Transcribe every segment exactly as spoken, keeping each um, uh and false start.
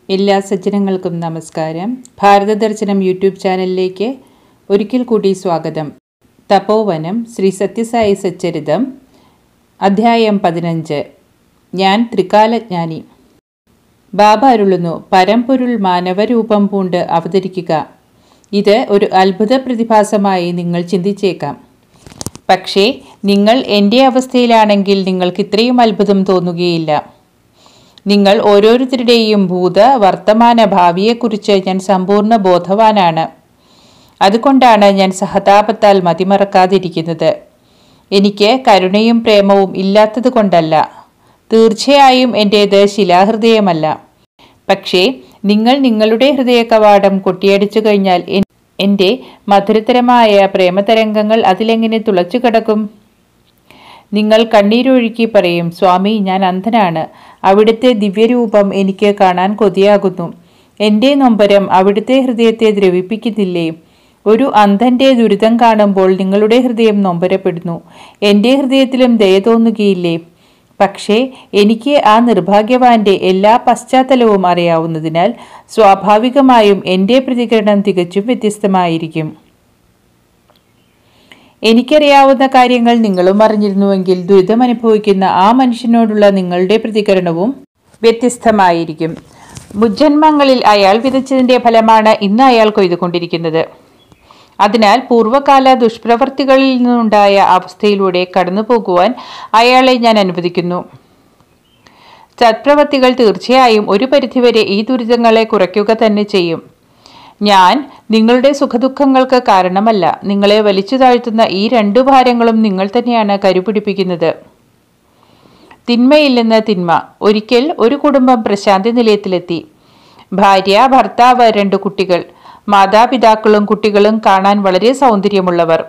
എല്ലാ സജ്ജനങ്ങൾക്കും നമസ്കാരം. ഭാരതദർശനം യൂട്യൂബ് ചാനലിലേക്ക് ഒരിക്കൽ കൂടി സ്വാഗതം. തപോവനം ശ്രീ സത്യസായി സച്ചരിതം അധ്യായം പതിനഞ്ച്. ഞാൻ ത്രികാലജ്ഞാനി. ബാബ അരുളുന്നു, പരമ്പൊരുൾ മാനവരൂപം പൂണ്ട് അവതരിക്കുക. ഇത് ഒരു അത്ഭുത പ്രതിഭാസമായി നിങ്ങൾ ചിന്തിച്ചേക്കാം. പക്ഷേ നിങ്ങൾ എൻ്റെ അവസ്ഥയിലാണെങ്കിൽ നിങ്ങൾക്ക് ഇത്രയും അത്ഭുതം തോന്നുകയില്ല. നിങ്ങൾ ഓരോരുത്തരുടെയും ഭൂത വർത്തമാന ഭാവിയെക്കുറിച്ച് ഞാൻ സമ്പൂർണ്ണ ബോധവാനാണ്. അതുകൊണ്ടാണ് ഞാൻ സഹതാപത്താൽ മതിമറക്കാതിരിക്കുന്നത്. എനിക്ക് കരുണയും പ്രേമവും ഇല്ലാത്തത് കൊണ്ടല്ല. തീർച്ചയായും എൻ്റേത് ശിലാഹൃദയമല്ല. പക്ഷേ നിങ്ങൾ നിങ്ങളുടെ ഹൃദയ കവാടം കൊട്ടിയടിച്ചു കഴിഞ്ഞാൽ എൻ്റെ മധുരതരമായ പ്രേമതരംഗങ്ങൾ അതിലെങ്ങനെ തുളച്ചു കിടക്കും? നിങ്ങൾ കണ്ണീരൊഴുക്കി പറയും, സ്വാമി, ഞാൻ അന്ധനാണ്. അവിടുത്തെ ദിവ്യരൂപം എനിക്ക് കാണാൻ കൊതിയാകുന്നു. എൻ്റെ നൊമ്പരം അവിടുത്തെ ഹൃദയത്തെ ദ്രവിപ്പിക്കുന്നില്ലേ? ഒരു അന്ധൻ്റെ ദുരിതം കാണുമ്പോൾ നിങ്ങളുടെ ഹൃദയം നൊമ്പരപ്പെടുന്നു. എൻ്റെ ഹൃദയത്തിലും ദയ തോന്നുകയില്ലേ? പക്ഷേ എനിക്ക് ആ നിർഭാഗ്യവാന്റെ എല്ലാ പശ്ചാത്തലവും അറിയാവുന്നതിനാൽ സ്വാഭാവികമായും എൻ്റെ പ്രതികരണം തികച്ചും വ്യത്യസ്തമായിരിക്കും. എനിക്കറിയാവുന്ന കാര്യങ്ങൾ നിങ്ങളും അറിഞ്ഞിരുന്നുവെങ്കിൽ ദുരിതം അനുഭവിക്കുന്ന ആ മനുഷ്യനോടുള്ള നിങ്ങളുടെ പ്രതികരണവും വ്യത്യസ്തമായിരിക്കും. മുജ്ജന്മങ്ങളിൽ അയാൾ വിതച്ചതിൻ്റെ ഫലമാണ് ഇന്ന് അയാൾ കൊയ്തുകൊണ്ടിരിക്കുന്നത്. അതിനാൽ പൂർവ്വകാല ദുഷ്പ്രവർത്തികളിൽ നിന്നുണ്ടായ അവസ്ഥയിലൂടെ കടന്നു പോകുവാൻ അയാളെ ഞാൻ അനുവദിക്കുന്നു. സത്പ്രവർത്തികൾ തീർച്ചയായും ഒരു പരിധിവരെ ഈ ദുരിതങ്ങളെ കുറയ്ക്കുക തന്നെ ചെയ്യും. ഞാൻ നിങ്ങളുടെ സുഖദുഃഖങ്ങൾക്ക് കാരണമല്ല. നിങ്ങളെ വലിച്ചു താഴ്ത്തുന്ന ഈ രണ്ടു ഭാരങ്ങളും നിങ്ങൾ തന്നെയാണ് കരുപിടിപ്പിക്കുന്നത്. തിന്മയിൽ നിന്ന് തിന്മ. ഒരിക്കൽ ഒരു കുടുംബം പ്രശാന്തി നിലയത്തിലെത്തി. ഭാര്യ, ഭർത്താവ്, രണ്ടു കുട്ടികൾ. മാതാപിതാക്കളും കുട്ടികളും കാണാൻ വളരെ സൗന്ദര്യമുള്ളവർ.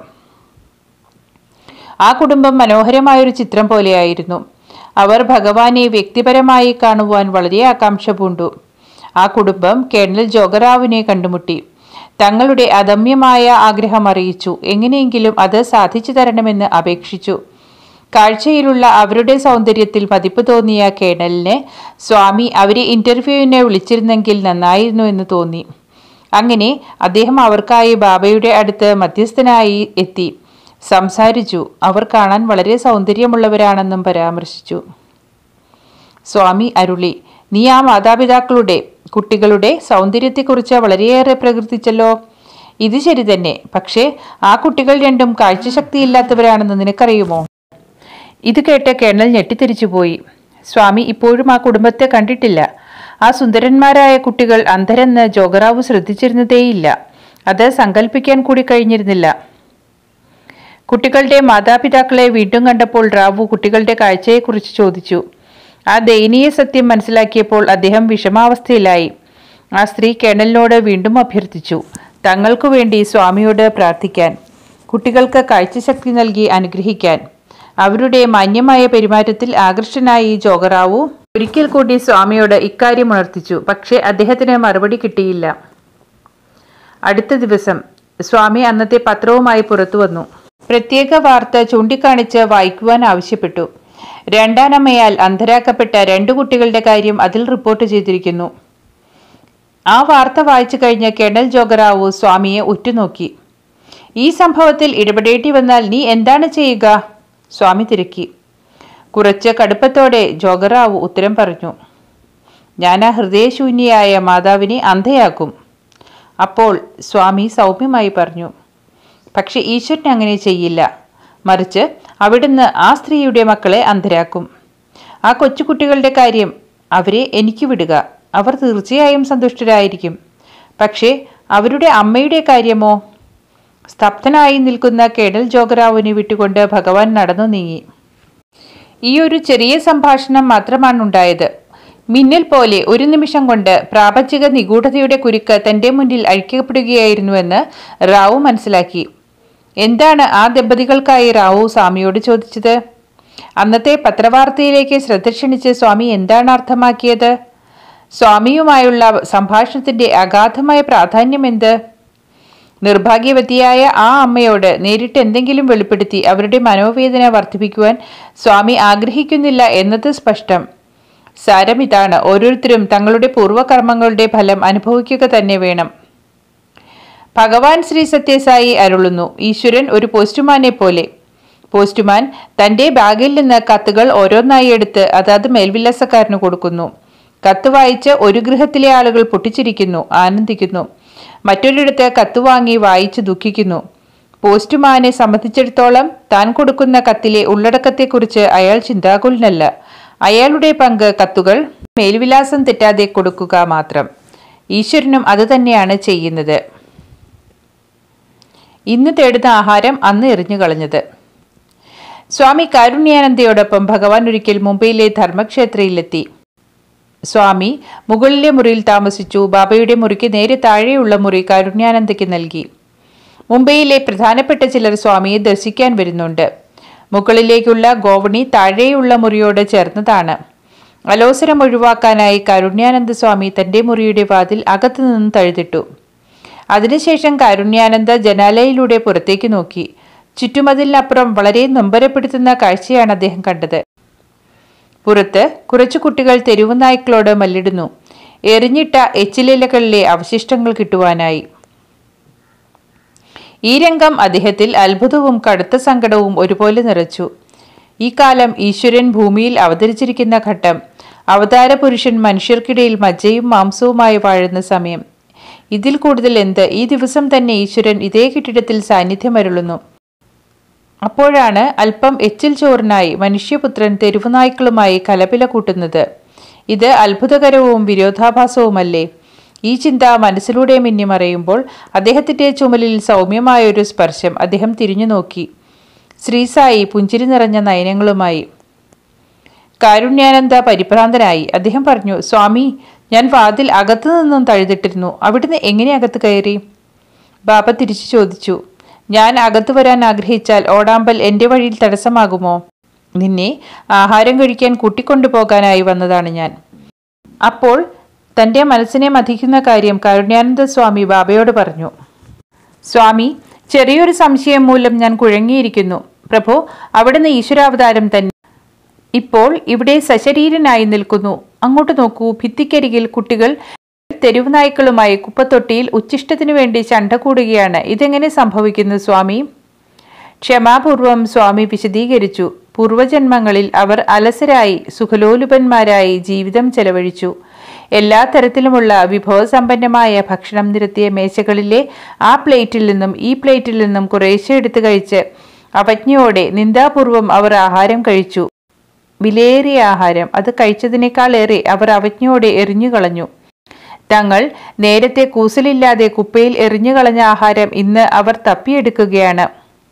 ആ കുടുംബം മനോഹരമായൊരു ചിത്രം പോലെയായിരുന്നു. അവർ ഭഗവാനെ വ്യക്തിപരമായി കാണുവാൻ വളരെ ആകാംക്ഷ പൂണ്ടു. ആ കുടുംബം കേണൽ ജോഗറാവിനെ കണ്ടുമുട്ടി. തങ്ങളുടെ അദമ്യമായ ആഗ്രഹം അറിയിച്ചു. എങ്ങനെയെങ്കിലും അത് സാധിച്ചു തരണമെന്ന് അപേക്ഷിച്ചു. കാഴ്ചയിലുള്ള അവരുടെ സൗന്ദര്യത്തിൽ മതിപ്പ് തോന്നിയ കേണലിന് സ്വാമി അവരെ ഇന്റർവ്യൂവിനെ വിളിച്ചിരുന്നെങ്കിൽ നന്നായിരുന്നു എന്ന് തോന്നി. അങ്ങനെ അദ്ദേഹം അവർക്കായി ബാബയുടെ അടുത്ത് മധ്യസ്ഥനായി എത്തി സംസാരിച്ചു. അവർ കാണാൻ വളരെ സൗന്ദര്യമുള്ളവരാണെന്നും പരാമർശിച്ചു. സ്വാമി അരുളി, നീ ആ മാതാപിതാക്കളുടെ കുട്ടികളുടെ സൗന്ദര്യത്തെക്കുറിച്ച് വളരെയേറെ പ്രകീർത്തിച്ചല്ലോ. ഇത് ശരി തന്നെ. പക്ഷേ ആ കുട്ടികൾ രണ്ടും കാഴ്ചശക്തിയില്ലാത്തവരാണെന്ന് നിനക്കറിയുമോ? ഇത് കേട്ട് കേണൽ ഞെട്ടിത്തിരിച്ചുപോയി. സ്വാമി ഇപ്പോഴും ആ കുടുംബത്തെ കണ്ടിട്ടില്ല. ആ സുന്ദരന്മാരായ കുട്ടികൾ അന്ധരെന്ന് ജോഗറാവു ശ്രദ്ധിച്ചിരുന്നതേയില്ല. അത് സങ്കല്പിക്കാൻ കൂടി കഴിഞ്ഞിരുന്നില്ല. കുട്ടികളുടെ മാതാപിതാക്കളെ വീണ്ടും കണ്ടപ്പോൾ റാവു കുട്ടികളുടെ കാഴ്ചയെക്കുറിച്ച് ചോദിച്ചു. ആ ദയനീയ സത്യം മനസ്സിലാക്കിയപ്പോൾ അദ്ദേഹം വിഷമാവസ്ഥയിലായി. ആ സ്ത്രീ കേണലിനോട് വീണ്ടും അഭ്യർത്ഥിച്ചു തങ്ങൾക്കു വേണ്ടി സ്വാമിയോട് പ്രാർത്ഥിക്കാൻ, കുട്ടികൾക്ക് കാഴ്ചശക്തി നൽകി അനുഗ്രഹിക്കാൻ. അവരുടെ മാന്യമായ പെരുമാറ്റത്തിൽ ആകൃഷ്ടനായി ജോഗറാവു ഒരിക്കൽ കൂടി സ്വാമിയോട് ഇക്കാര്യം ഉണർത്തിച്ചു. പക്ഷേ അദ്ദേഹത്തിന് മറുപടി കിട്ടിയില്ല. അടുത്ത ദിവസം സ്വാമി അന്നത്തെ പത്രവുമായി പുറത്തു വന്നു. പ്രത്യേക വാർത്ത ചൂണ്ടിക്കാണിച്ച് വായിക്കുവാൻ ആവശ്യപ്പെട്ടു. രണ്ടാനമ്മയാൽ അന്ധരാക്കപ്പെട്ട രണ്ടു കുട്ടികളുടെ കാര്യം അതിൽ റിപ്പോർട്ട് ചെയ്തിരിക്കുന്നു. ആ വാർത്ത വായിച്ചു കഴിഞ്ഞ കേണൽ ജോഗറാവു സ്വാമിയെ ഉറ്റുനോക്കി. ഈ സംഭവത്തിൽ ഇടപെടേണ്ടി വന്നാൽ നീ എന്താണ് ചെയ്യുക? സ്വാമി തിരക്കി. കുറച്ച് കടുപ്പത്തോടെ ജോഗറാവു ഉത്തരം പറഞ്ഞു. ഞാൻ ആ ഹൃദയശൂന്യയായ മാതാവിനെ അന്ധയാക്കും. അപ്പോൾ സ്വാമി സൗമ്യമായി പറഞ്ഞു, പക്ഷെ ഈശ്വരൻ അങ്ങനെ ചെയ്യില്ല. മറിച്ച് അവിടുന്ന് ആ സ്ത്രീയുടെ മക്കളെ അന്ധരാക്കും. ആ കൊച്ചുകുട്ടികളുടെ കാര്യം അവരെ എനിക്ക് വിടുക. അവർ തീർച്ചയായും സന്തുഷ്ടരായിരിക്കും. പക്ഷേ അവരുടെ അമ്മയുടെ കാര്യമോ? സ്തബ്ധനായി നിൽക്കുന്ന കേണൽ ജോഗറാവിനെ വിട്ടുകൊണ്ട് ഭഗവാൻ നടന്നു നീങ്ങി. ഈ ഒരു ചെറിയ സംഭാഷണം മാത്രമാണുണ്ടായത്. മിന്നൽ പോലെ ഒരു നിമിഷം കൊണ്ട് പ്രാപഞ്ചിക നിഗൂഢതയുടെ കുരുക്ക് തൻ്റെ മുന്നിൽ അഴിക്കപ്പെടുകയായിരുന്നുവെന്ന് റാവു മനസ്സിലാക്കി. എന്താണ് ആ ദമ്പതികൾക്കായി റാവു സ്വാമിയോട് ചോദിച്ചത്? അന്നത്തെ പത്രവാർത്തയിലേക്ക് ശ്രദ്ധ ക്ഷണിച്ച് സ്വാമി എന്താണ് അർത്ഥമാക്കിയത്? സ്വാമിയുമായുള്ള സംഭാഷണത്തിന്റെ അഗാധമായ പ്രാധാന്യം എന്ത്? നിർഭാഗ്യവതിയായ ആ അമ്മയോട് നേരിട്ട് എന്തെങ്കിലും വെളിപ്പെടുത്തി അവരുടെ മനോവേദന വർദ്ധിപ്പിക്കുവാൻ സ്വാമി ആഗ്രഹിക്കുന്നില്ല എന്നത് സ്പഷ്ടം. സാരം ഇതാണ്, ഓരോരുത്തരും തങ്ങളുടെ പൂർവ്വകർമ്മങ്ങളുടെ ഫലം അനുഭവിക്കുക തന്നെ വേണം. ഭഗവാൻ ശ്രീ സത്യസായി അരുളുന്നു, ഈശ്വരൻ ഒരു പോസ്റ്റുമാനെ പോലെ. പോസ്റ്റുമാൻ തൻ്റെ ബാഗിൽ നിന്ന് കത്തുകൾ ഓരോന്നായി എടുത്ത് അതാത് മേൽവിലാസക്കാരന് കൊടുക്കുന്നു. കത്ത് വായിച്ച് ഒരു ഗൃഹത്തിലെ ആളുകൾ പൊട്ടിച്ചിരിക്കുന്നു, ആനന്ദിക്കുന്നു. മറ്റൊരിടത്ത് കത്ത് വാങ്ങി വായിച്ച് ദുഃഖിക്കുന്നു. പോസ്റ്റുമാനെ സംബന്ധിച്ചിടത്തോളം താൻ കൊടുക്കുന്ന കത്തിലെ ഉള്ളടക്കത്തെക്കുറിച്ച് അയാൾ ചിന്താകുലനല്ല. അയാളുടെ പങ്ക് കത്തുകൾ മേൽവിലാസം തെറ്റാതെ കൊടുക്കുക മാത്രം. ഈശ്വരനും അത് തന്നെയാണ് ചെയ്യുന്നത്. ഇന്ന് തേടുന്ന ആഹാരം അന്ന് എറിഞ്ഞു കളഞ്ഞത്. സ്വാമി കാരുണ്യാനന്ദയോടൊപ്പം ഭഗവാൻ ഒരിക്കൽ മുംബൈയിലെ ധർമ്മക്ഷേത്രയിലെത്തി. സ്വാമി മുകളിലെ മുറിയിൽ താമസിച്ചു. ബാബയുടെ മുറിക്ക് നേരെ താഴെയുള്ള മുറി കാരുണ്യാനന്ദയ്ക്ക് നൽകി. മുംബൈയിലെ പ്രധാനപ്പെട്ട ചിലർ സ്വാമിയെ ദർശിക്കാൻ വരുന്നുണ്ട്. മുകളിലേക്കുള്ള ഗോവണി താഴെയുള്ള മുറിയോട് ചേർന്നതാണ്. അലോസരം ഒഴിവാക്കാനായി കാരുണ്യാനന്ദ സ്വാമി തൻ്റെ മുറിയുടെ വാതിൽ അകത്തു നിന്ന് തഴുതിട്ടു. അതിനുശേഷം കാരുണ്യാനന്ദ ജനാലയിലൂടെ പുറത്തേക്ക് നോക്കി. ചുറ്റുമതിലിനപ്പുറം വളരെ നൊമ്പരപ്പെടുത്തുന്ന കാഴ്ചയാണ് അദ്ദേഹം കണ്ടത്. പുറത്ത് കുറച്ചു കുട്ടികൾ തെരുവു നായ്ക്കളോട് മല്ലിടുന്നു, എറിഞ്ഞിട്ട എച്ചിലിലകളിലെ അവശിഷ്ടങ്ങൾ കിട്ടുവാനായി. ഈ രംഗം അദ്ദേഹത്തിൽ അത്ഭുതവും കടുത്ത സങ്കടവും ഒരുപോലെ നിറച്ചു. ഈ കാലം ഈശ്വരൻ ഭൂമിയിൽ അവതരിച്ചിരിക്കുന്ന ഘട്ടം, അവതാര പുരുഷൻ മനുഷ്യർക്കിടയിൽ മജ്ജയും മാംസവുമായി വാഴുന്ന സമയം. ഇതിൽ കൂടുതൽ എന്ത്? ഈ ദിവസം തന്നെ ഈശ്വരൻ ഇതേ കെട്ടിടത്തിൽ സാന്നിധ്യമരുളുന്നു. അപ്പോഴാണ് അല്പം എച്ചിൽ ചോറിനായി മനുഷ്യപുത്രൻ തെരുവുനായ്ക്കളുമായി കലപില കൂട്ടുന്നത്. ഇത് അത്ഭുതകരവും വിരോധാഭാസവുമല്ലേ? ഈ ചിന്ത മനസ്സിലൂടെ മിന്നിമറയുമ്പോൾ അദ്ദേഹത്തിൻ്റെ ചുമലിൽ സൗമ്യമായൊരു സ്പർശം. അദ്ദേഹം തിരിഞ്ഞു നോക്കി. ശ്രീസായി പുഞ്ചിരി നിറഞ്ഞ നയനങ്ങളുമായി. കാരുണ്യാനന്ദ പരിഭ്രാന്തനായി. അദ്ദേഹം പറഞ്ഞു, സ്വാമി, ഞാൻ വാതിൽ അകത്തു നിന്നും തഴുതിട്ടിരുന്നു. അവിടുന്ന് എങ്ങനെ അകത്ത് കയറി? ബാബ തിരിച്ചു ചോദിച്ചു. ഞാൻ അകത്തു വരാൻ ആഗ്രഹിച്ചാൽ ഓടാമ്പൽ എൻ്റെ വഴിയിൽ തടസ്സമാകുമോ? നിന്നെ ആഹാരം കഴിക്കാൻ കൂട്ടിക്കൊണ്ടുപോകാനായി വന്നതാണ് ഞാൻ. അപ്പോൾ തൻ്റെ മനസ്സിനെ മഥിക്കുന്ന കാര്യം കാരുണ്യാനന്ദ സ്വാമി ബാബയോട് പറഞ്ഞു. സ്വാമി, ചെറിയൊരു സംശയം മൂലം ഞാൻ കുഴങ്ങിയിരിക്കുന്നു. പ്രഭു, അവിടുന്ന് ഈശ്വരാവതാരം തന്നെ. ഇപ്പോൾ ഇവിടെ സശരീരനായി നിൽക്കുന്നു. അങ്ങോട്ട് നോക്കൂ, ഭിത്തിക്കരികിൽ കുട്ടികൾ തെരുവുനായ്ക്കളുമായി കുപ്പത്തൊട്ടിയിൽ ഉച്ചിഷ്ടത്തിനു വേണ്ടി ചണ്ട കൂടുകയാണ്. ഇതെങ്ങനെ സംഭവിക്കുന്നു സ്വാമി? ക്ഷമാപൂർവം സ്വാമി വിശദീകരിച്ചു. പൂർവജന്മങ്ങളിൽ അവർ അലസരായി സുഖലോലുപന്മാരായി ജീവിതം ചെലവഴിച്ചു. എല്ലാ തരത്തിലുമുള്ള വിഭവസമ്പന്നമായ ഭക്ഷണം നിരത്തിയ മേശകളിലെ ആ പ്ലേറ്റിൽ നിന്നും ഈ പ്ലേറ്റിൽ നിന്നും കുറേശ്ശെ എടുത്തു കഴിച്ച് അവജ്ഞയോടെ നിന്ദാപൂർവം അവർ ആഹാരം കഴിച്ചു. വിലയേറിയ ആഹാരം. അത് കഴിച്ചതിനേക്കാളേറെ അവർ അവജ്ഞയോടെ എറിഞ്ഞുകളഞ്ഞു. തങ്ങൾ നേരത്തെ കൂസലില്ലാതെ കുപ്പയിൽ എറിഞ്ഞുകളഞ്ഞ ആഹാരം ഇന്ന് അവർ തപ്പിയെടുക്കുകയാണ്.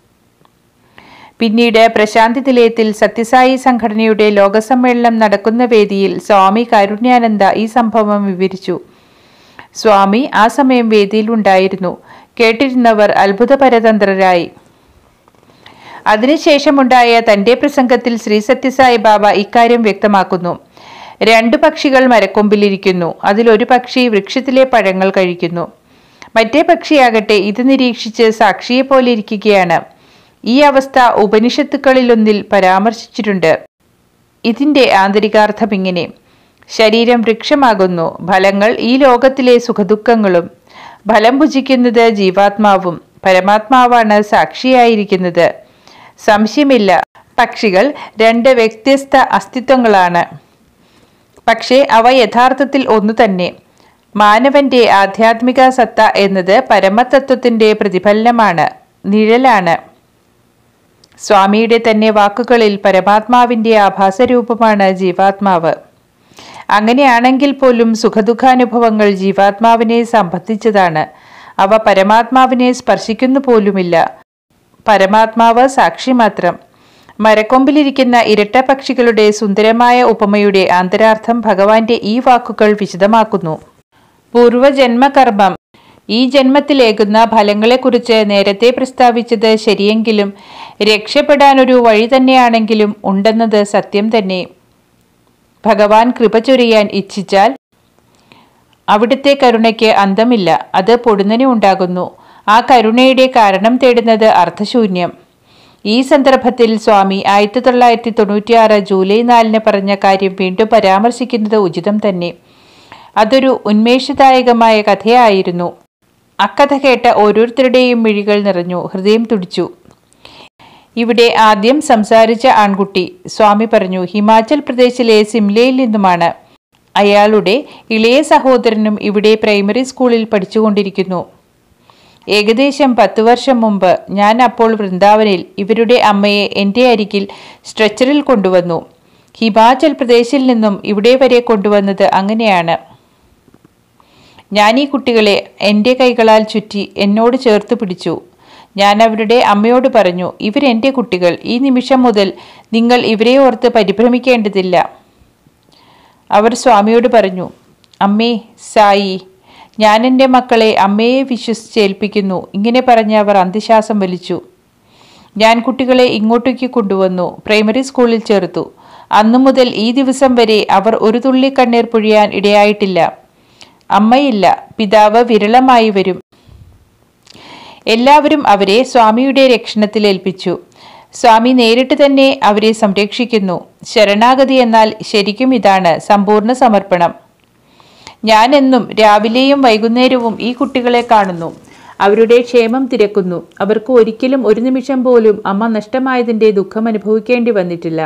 പിന്നീട് പ്രശാന്തി നിലയത്തിൽ സത്യസായി സംഘടനയുടെ ലോകസമ്മേളനം നടക്കുന്ന വേദിയിൽ സ്വാമി കാരുണ്യാനന്ദ ഈ സംഭവം വിവരിച്ചു. സ്വാമി ആ സമയം വേദിയിൽ ഉണ്ടായിരുന്നു. കേട്ടിരുന്നവർ അത്ഭുതപരതന്ത്രരായി. അതിനുശേഷമുണ്ടായ തൻ്റെ പ്രസംഗത്തിൽ ശ്രീ സത്യസായി ബാബ ഇക്കാര്യം വ്യക്തമാക്കുന്നു. രണ്ടു പക്ഷികൾ മരക്കൊമ്പിലിരിക്കുന്നു. അതിലൊരു പക്ഷി വൃക്ഷത്തിലെ പഴങ്ങൾ കഴിക്കുന്നു. മറ്റേ പക്ഷിയാകട്ടെ ഇത് നിരീക്ഷിച്ച് സാക്ഷിയെപ്പോലെ ഇരിക്കുകയാണ്. ഈ അവസ്ഥ ഉപനിഷത്തുക്കളിലൊന്നിൽ പരാമർശിച്ചിട്ടുണ്ട്. ഇതിൻ്റെ ആന്തരികാർത്ഥം ഇങ്ങനെ: ശരീരം വൃക്ഷമാകുന്നു, ഫലങ്ങൾ ഈ ലോകത്തിലെ സുഖദുഃഖങ്ങളും. ഫലം ഭുജിക്കുന്നത് ജീവാത്മാവും, പരമാത്മാവാണ് സാക്ഷിയായിരിക്കുന്നത്. സംശയമില്ല, പക്ഷികൾ രണ്ട് വ്യത്യസ്ത അസ്തിത്വങ്ങളാണ്. പക്ഷേ അവ യഥാർത്ഥത്തിൽ ഒന്നു തന്നെ. മാനവന്റെ ആധ്യാത്മിക സത്ത എന്നത് പരമതത്വത്തിൻ്റെ പ്രതിഫലനമാണ്, നിഴലാണ്. സ്വാമിയുടെ തന്നെ വാക്കുകളിൽ പരമാത്മാവിൻ്റെ ആഭാസരൂപമാണ് ജീവാത്മാവ്. അങ്ങനെയാണെങ്കിൽ പോലും സുഖദുഃഖാനുഭവങ്ങൾ ജീവാത്മാവിനെ സംബന്ധിച്ചതാണ്. അവ പരമാത്മാവിനെ സ്പർശിക്കുന്നു പോലുമില്ല. പരമാത്മാവ് സാക്ഷി മാത്രം. മരക്കൊമ്പിലിരിക്കുന്ന ഇരട്ട പക്ഷികളുടെ സുന്ദരമായ ഉപമയുടെ ആന്തരാർത്ഥം ഭഗവാന്റെ ഈ വാക്കുകൾ വിശദമാക്കുന്നു. പൂർവജന്മകർമ്മം ഈ ജന്മത്തിലേകുന്ന ഫലങ്ങളെക്കുറിച്ച് നേരത്തെ പ്രസ്താവിച്ചത് ശരിയെങ്കിലും രക്ഷപ്പെടാനൊരു വഴി തന്നെയാണെങ്കിലും ഉണ്ടെന്നത് സത്യം തന്നെ. ഭഗവാൻ കൃപ ചൊരിയാൻ ഇച്ഛിച്ചാൽ അവിടുത്തെ കരുണയ്ക്ക് അന്തമില്ല. അത് പൊടുന്നനെ ഉണ്ടാകുന്നു. ആ കരുണയുടെ കാരണം തേടുന്നത് അർത്ഥശൂന്യം. ഈ സന്ദർഭത്തിൽ സ്വാമി ആയിരത്തി തൊള്ളായിരത്തി തൊണ്ണൂറ്റിയാറ് ജൂലൈ നാലിന് പറഞ്ഞ കാര്യം വീണ്ടും പരാമർശിക്കുന്നത് ഉചിതം തന്നെ. അതൊരു ഉന്മേഷദായകമായ കഥയായിരുന്നു. അക്കഥ കേട്ട ഓരോരുത്തരുടെയും മിഴികൾ നിറഞ്ഞു, ഹൃദയം തുടിച്ചു. ഇവിടെ ആദ്യം സംസാരിച്ച ആൺകുട്ടി സ്വാമി പറഞ്ഞു ഹിമാചൽ പ്രദേശിലെ സിംലയിൽ നിന്നുമാണ്. അയാളുടെ ഇളയ സഹോദരനും ഇവിടെ പ്രൈമറി സ്കൂളിൽ പഠിച്ചുകൊണ്ടിരിക്കുന്നു. ഏകദേശം പത്തു വർഷം മുമ്പ് ഞാൻ അപ്പോൾ വൃന്ദാവനിൽ ഇവരുടെ അമ്മയെ എൻ്റെ അരികിൽ സ്ട്രെച്ചറിൽ കൊണ്ടുവന്നു. ഹിമാചൽ പ്രദേശിൽ നിന്നും ഇവിടെ വരെ കൊണ്ടുവന്നത് അങ്ങനെയാണ്. ഞാൻ ഈ കുട്ടികളെ എൻ്റെ കൈകളാൽ ചുറ്റി എന്നോട് ചേർത്ത് പിടിച്ചു. ഞാൻ അവരുടെ അമ്മയോട് പറഞ്ഞു, ഇവരെൻ്റെ കുട്ടികൾ. ഈ നിമിഷം മുതൽ നിങ്ങൾ ഇവരെ ഓർത്ത് പരിഭ്രമിക്കേണ്ടതില്ല. അവർ സ്വാമിയോട് പറഞ്ഞു, അമ്മേ സായി, ഞാൻ എൻ്റെ മക്കളെ അമ്മയെ വിശ്വസിച്ചേൽപ്പിക്കുന്നു. ഇങ്ങനെ പറഞ്ഞ് അവർ അന്ത്യശ്വാസം വലിച്ചു. ഞാൻ കുട്ടികളെ ഇങ്ങോട്ടേക്ക് കൊണ്ടുവന്നു, പ്രൈമറി സ്കൂളിൽ ചേർത്തു. അന്നു മുതൽ ഈ ദിവസം വരെ അവർ ഒരു തുള്ളി കണ്ണീർ പൊഴിയാൻ ഇടയായിട്ടില്ല. അമ്മയില്ല, പിതാവ് വിരളമായി വരും. എല്ലാവരും അവരെ സ്വാമിയുടെ രക്ഷണത്തിൽ ഏൽപ്പിച്ചു. സ്വാമി നേരിട്ട് തന്നെ അവരെ സംരക്ഷിക്കുന്നു. ശരണാഗതി എന്നാൽ ശരിക്കും ഇതാണ്, സമ്പൂർണ്ണ സമർപ്പണം. ഞാൻ എന്നും രാവിലെയും വൈകുന്നേരവും ഈ കുട്ടികളെ കാണുന്നു, അവരുടെ ക്ഷേമം തിരക്കുന്നു. അവർക്ക് ഒരിക്കലും ഒരു നിമിഷം പോലും അമ്മ നഷ്ടമായതിൻ്റെ ദുഃഖം അനുഭവിക്കേണ്ടി വന്നിട്ടില്ല.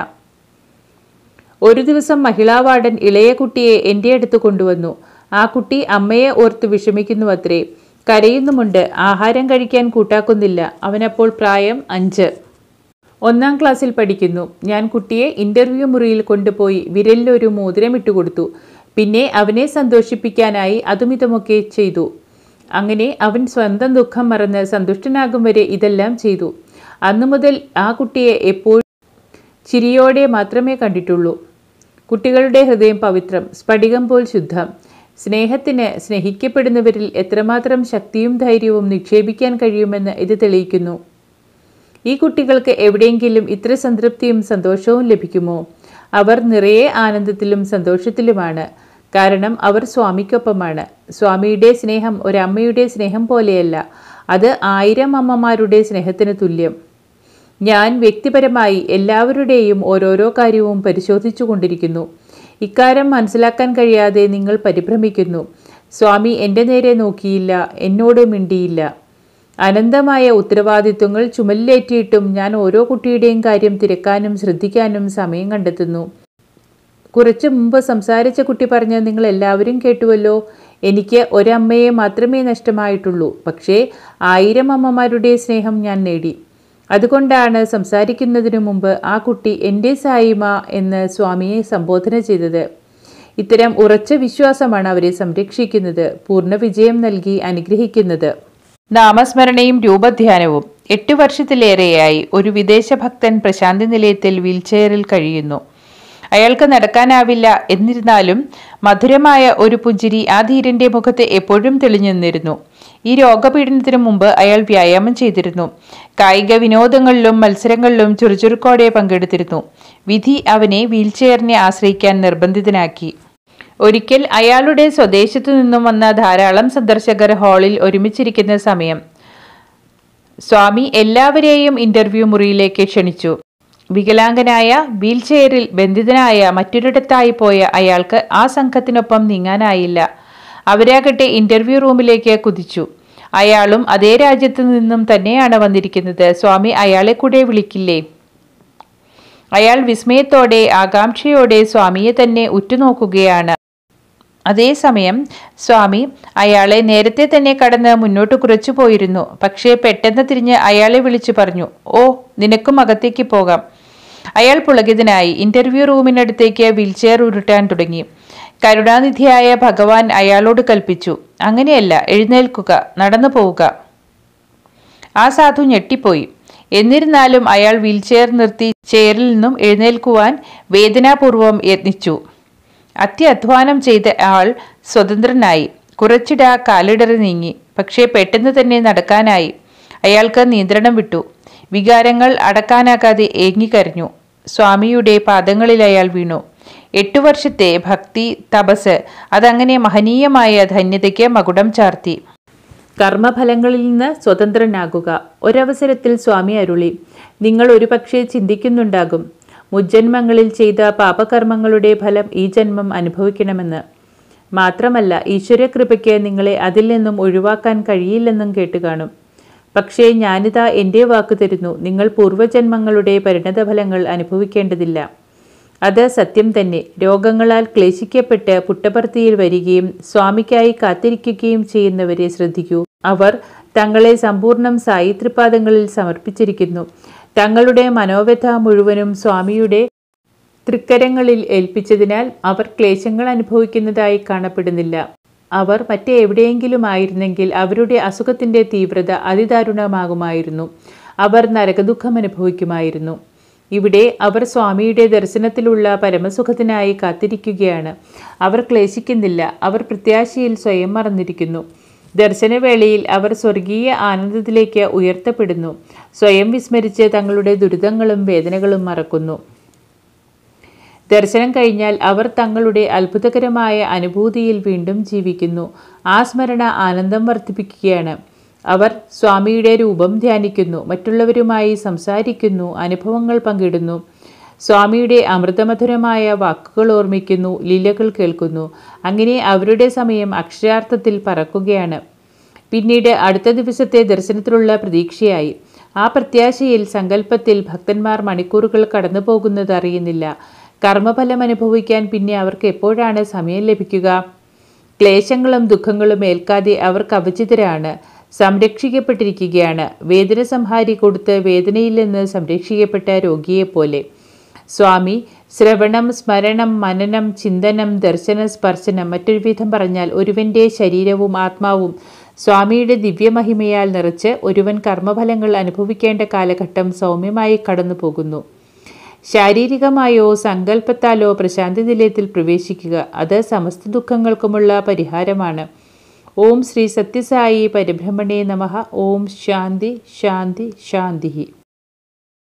ഒരു ദിവസം മഹിളാ വാർഡൻ ഇളയ കുട്ടിയെ എൻ്റെ അടുത്ത് കൊണ്ടുവന്നു. ആ കുട്ടി അമ്മയെ ഓർത്ത് വിഷമിക്കുന്നു അത്രേ, കരയുന്നുമുണ്ട്. ആഹാരം കഴിക്കാൻ കൂട്ടാക്കുന്നില്ല. അവനപ്പോൾ പ്രായം അഞ്ച്, ഒന്നാം ക്ലാസ്സിൽ പഠിക്കുന്നു. ഞാൻ കുട്ടിയെ ഇൻ്റർവ്യൂ മുറിയിൽ കൊണ്ടുപോയി വിരലിലൊരു മോതിരം ഇട്ടുകൊടുത്തു. പിന്നെ അവനെ സന്തോഷിപ്പിക്കാനായി അതുമിതുമൊക്കെ ചെയ്തു. അങ്ങനെ അവൻ സ്വന്തം ദുഃഖം മറന്ന് സന്തുഷ്ടനാകും വരെ ഇതെല്ലാം ചെയ്തു. അന്നു മുതൽ ആ കുട്ടിയെ എപ്പോഴും ചിരിയോടെ മാത്രമേ കണ്ടിട്ടുള്ളൂ. കുട്ടികളുടെ ഹൃദയം പവിത്രം, സ്ഫടികം പോൽ ശുദ്ധം. സ്നേഹത്തിന് സ്നേഹിക്കപ്പെടുന്നവരിൽ എത്രമാത്രം ശക്തിയും ധൈര്യവും നിക്ഷേപിക്കാൻ കഴിയുമെന്ന് ഇത് തെളിയിക്കുന്നു. ഈ കുട്ടികൾക്ക് എവിടെയെങ്കിലും ഇത്ര സംതൃപ്തിയും സന്തോഷവും ലഭിക്കുമോ? അവർ നിറയെ ആനന്ദത്തിലും സന്തോഷത്തിലുമാണ്. കാരണം അവർ സ്വാമിക്കൊപ്പമാണ്. സ്വാമിയുടെ സ്നേഹം ഒരമ്മയുടെ സ്നേഹം പോലെയല്ല, അത് ആയിരം അമ്മമാരുടെ സ്നേഹത്തിന് തുല്യം. ഞാൻ വ്യക്തിപരമായി എല്ലാവരുടെയും ഓരോരോ കാര്യവും പരിശോധിച്ചു കൊണ്ടിരിക്കുന്നു. ഇക്കാര്യം മനസ്സിലാക്കാൻ കഴിയാതെ നിങ്ങൾ പരിഭ്രമിക്കുന്നു. സ്വാമി എൻ്റെ നേരെ നോക്കിയില്ല, എന്നോട് മിണ്ടിയില്ല. അനന്തമായ ഉത്തരവാദിത്വങ്ങൾ ചുമലിലേറ്റിയിട്ടും ഞാൻ ഓരോ കുട്ടിയുടെയും കാര്യം തിരക്കാനും ശ്രദ്ധിക്കാനും സമയം കണ്ടെത്തുന്നു. കുറച്ചു മുമ്പ് സംസാരിച്ച കുട്ടി പറഞ്ഞ് നിങ്ങൾ എല്ലാവരും കേട്ടുവല്ലോ. എനിക്ക് ഒരമ്മയെ മാത്രമേ നഷ്ടമായിട്ടുള്ളൂ, പക്ഷേ ആയിരം അമ്മമാരുടെ സ്നേഹം ഞാൻ നേടി. അതുകൊണ്ടാണ് സംസാരിക്കുന്നതിനു മുമ്പ് ആ കുട്ടി എൻ്റെ സായിമ എന്ന് സ്വാമിയെ സംബോധന ചെയ്തത്. ഇത്തരം ഉറച്ച വിശ്വാസമാണ് അവരെ സംരക്ഷിക്കുന്നത്, പൂർണ്ണ വിജയം നൽകി അനുഗ്രഹിക്കുന്നത്. നാമസ്മരണയും രൂപധ്യാനവും. എട്ട് വർഷത്തിലേറെയായി ഒരു വിദേശ ഭക്തൻ പ്രശാന്തി നിലയത്തിൽ വീൽചെയറിൽ കഴിയുന്നു. അയാൾക്ക് നടക്കാനാവില്ല. എന്നിരുന്നാലും മധുരമായ ഒരു പുഞ്ചിരി ആ ധീരന്റെ മുഖത്ത് എപ്പോഴും തെളിഞ്ഞു നിന്നിരുന്നു. ഈ രോഗപീഠനത്തിനു മുമ്പ് അയാൾ വ്യായാമം ചെയ്തിരുന്നു. കായിക വിനോദങ്ങളിലും മത്സരങ്ങളിലും ചുറുചുറുക്കോടെ പങ്കെടുത്തിരുന്നു. വിധി അവനെ വീൽചെയറിനെ ആശ്രയിക്കാൻ നിർബന്ധിതനാക്കി. ഒരിക്കൽ അയാളുടെ സ്വദേശത്തു നിന്നും വന്ന ധാരാളം സന്ദർശകർ ഹാളിൽ ഒരുമിച്ചിരിക്കുന്ന സമയം സ്വാമി എല്ലാവരെയും ഇന്റർവ്യൂ മുറിയിലേക്ക് ക്ഷണിച്ചു. വികലാംഗനായ വീൽചെയറിൽ ബന്ധിതനായ മറ്റൊരിടത്തായി പോയ അയാൾക്ക് ആ സംഘത്തിനൊപ്പം നീങ്ങാനായില്ല. അവരാകട്ടെ ഇന്റർവ്യൂ റൂമിലേക്ക് കുതിച്ചു. അയാളും അതേ രാജ്യത്തു നിന്നും തന്നെയാണ് വന്നിരിക്കുന്നത്. സ്വാമി അയാളെ കൂടെ വിളിക്കില്ലേ? അയാൾ വിസ്മയത്തോടെ ആകാംക്ഷയോടെ സ്വാമിയെ തന്നെ ഉറ്റുനോക്കുകയാണ്. അതേസമയം സ്വാമി അയാളെ നേരത്തെ തന്നെ കടന്ന് മുന്നോട്ട് കുറച്ചു പോയിരുന്നു. പക്ഷേ പെട്ടെന്ന് തിരിഞ്ഞ് അയാളെ വിളിച്ചു പറഞ്ഞു, ഓ, നിനക്കും അകത്തേക്ക് പോകാം. അയാൾ പുളകിതനായി ഇന്റർവ്യൂ റൂമിനടുത്തേക്ക് വീൽചെയർ ഉരുട്ടാൻ തുടങ്ങി. കരുണാനിധിയായ ഭഗവാൻ അയാളോട് കൽപ്പിച്ചു, അങ്ങനെയല്ല, എഴുന്നേൽക്കുക, നടന്നു പോവുക. ആ സാധു ഞെട്ടിപ്പോയി. എന്നിരുന്നാലും അയാൾ വീൽചെയർ നിർത്തി ചെയറിൽ നിന്നും എഴുന്നേൽക്കുവാൻ വേദനാപൂർവം യത്നിച്ചു. അത്യധ്വാനം ചെയ്ത ആൾ സ്വതന്ത്രനായി. കുറച്ചിട കാലിടറി നീങ്ങി. പക്ഷേ പെട്ടെന്ന് തന്നെ നടക്കാനായി. അയാൾക്ക് നിയന്ത്രണം വിട്ടു. വികാരങ്ങൾ അടക്കാനാകാതെ ഏങ്ങിക്കരഞ്ഞു. സ്വാമിയുടെ പാദങ്ങളിൽ അയാൾ വീണു. എട്ടു വർഷത്തെ ഭക്തി തപസ് അതങ്ങനെ മഹനീയമായ ധന്യതയ്ക്ക് മകുടം ചാർത്തി. കർമ്മഫലങ്ങളിൽ നിന്ന് സ്വതന്ത്രനാകുക. ഒരവസരത്തിൽ സ്വാമി അരുളി, നിങ്ങൾ ഒരുപക്ഷെ ചിന്തിക്കുന്നുണ്ടാകും, മുജ്ജന്മങ്ങളിൽ ചെയ്ത പാപകർമ്മങ്ങളുടെ ഫലം ഈ ജന്മം അനുഭവിക്കണമെന്ന്. മാത്രമല്ല, ഈശ്വരകൃപയ്ക്ക് നിങ്ങളെ അതിൽ നിന്നും ഒഴിവാക്കാൻ കഴിയില്ലെന്നും കേട്ടുകാണും. പക്ഷേ ഞാനിതാ എൻ്റെ വാക്കു തരുന്നു, നിങ്ങൾ പൂർവ്വജന്മങ്ങളുടെ പരിണതഫലങ്ങൾ അനുഭവിക്കേണ്ടതില്ല. അത് സത്യം തന്നെ. രോഗങ്ങളാൽ ക്ലേശിക്കപ്പെട്ട് പുട്ടപർത്തിയിൽ വരികയും സ്വാമിക്കായി കാത്തിരിക്കുകയും ചെയ്യുന്നവരെ ശ്രദ്ധിക്കൂ. അവർ തങ്ങളെ സമ്പൂർണ്ണം സായിത്രിപാദങ്ങളിൽ സമർപ്പിച്ചിരിക്കുന്നു. തങ്ങളുടെ മനോവ്യഥ മുഴുവനും സ്വാമിയുടെ തൃക്കരങ്ങളിൽ ഏൽപ്പിച്ചതിനാൽ അവർ ക്ലേശങ്ങൾ അനുഭവിക്കുന്നതായി കാണപ്പെടുന്നില്ല. അവർ മറ്റെവിടെയെങ്കിലും ആയിരുന്നെങ്കിൽ അവരുടെ അസുഖത്തിൻ്റെ തീവ്രത അതിദാരുണമാകുമായിരുന്നു. അവർ നരകദുഃഖം അനുഭവിക്കുമായിരുന്നു. ഇവിടെ അവർ സ്വാമിയുടെ ദർശനത്തിലുള്ള പരമസുഖത്തിനായി കാത്തിരിക്കുകയാണ്. അവർ ക്ലേശിക്കുന്നില്ല. അവർ പ്രത്യാശയിൽ സ്വയം മറന്നിരിക്കുന്നു. ദർശനവേളയിൽ അവർ സ്വർഗീയ ആനന്ദത്തിലേക്ക് ഉയർത്തപ്പെടുന്നു. സ്വയം വിസ്മരിച്ച് തങ്ങളുടെ ദുരിതങ്ങളും വേദനകളും മറക്കുന്നു. ദർശനം കഴിഞ്ഞാൽ അവർ തങ്ങളുടെ അത്ഭുതകരമായ അനുഭൂതിയിൽ വീണ്ടും ജീവിക്കുന്നു. ആ സ്മരണ ആനന്ദം വർദ്ധിപ്പിക്കുകയാണ്. അവർ സ്വാമിയുടെ രൂപം ധ്യാനിക്കുന്നു, മറ്റുള്ളവരുമായി സംസാരിക്കുന്നു, അനുഭവങ്ങൾ പങ്കിടുന്നു, സ്വാമിയുടെ അമൃതമധുരമായ വാക്കുകൾ ഓർമ്മിക്കുന്നു, ലീലകൾ കേൾക്കുന്നു. അങ്ങനെ അവരുടെ സമയം അക്ഷരാർത്ഥത്തിൽ പറക്കുകയാണ്. പിന്നീട് അടുത്ത ദിവസത്തെ ദർശനത്തിലുള്ള പ്രതീക്ഷയായി. ആ പ്രത്യാശയിൽ സങ്കല്പത്തിൽ ഭക്തന്മാർ മണിക്കൂറുകൾ കടന്നു പോകുന്നത് അറിയുന്നില്ല. കർമ്മഫലം അനുഭവിക്കാൻ പിന്നെ അവർക്ക് എപ്പോഴാണ് സമയം ലഭിക്കുക? ക്ലേശങ്ങളും ദുഃഖങ്ങളും ഏൽക്കാതെ അവർ കവചിതരാണ്, സംരക്ഷിക്കപ്പെട്ടിരിക്കുകയാണ്. വേദന സംഹാരി കൊടുത്ത് വേദനയിൽ നിന്ന് സംരക്ഷിക്കപ്പെട്ട രോഗിയെപ്പോലെ. സ്വാമി ശ്രവണം, സ്മരണം, മനനം, ചിന്തനം, ദർശനം, സ്പർശനം, മറ്റൊരു വിധം പറഞ്ഞാൽ ഒരുവൻ്റെ ശരീരവും ആത്മാവും സ്വാമിയുടെ ദിവ്യമഹിമയാൽ നിറച്ച് ഒരുവൻ കർമ്മഫലങ്ങൾ അനുഭവിക്കേണ്ട കാലഘട്ടം സൗമ്യമായി കടന്നു പോകുന്നു. ശാരീരികമായോ സങ്കല്പത്താലോ പ്രശാന്തി നിലയത്തിൽ പ്രവേശിക്കുക. അത് സമസ്ത ദുഃഖങ്ങൾക്കുമുള്ള പരിഹാരമാണ്. ഓം ശ്രീ സത്യസായി പരബ്രഹ്മണേ നമഃ. ഓം ശാന്തി ശാന്തി ശാന്തി.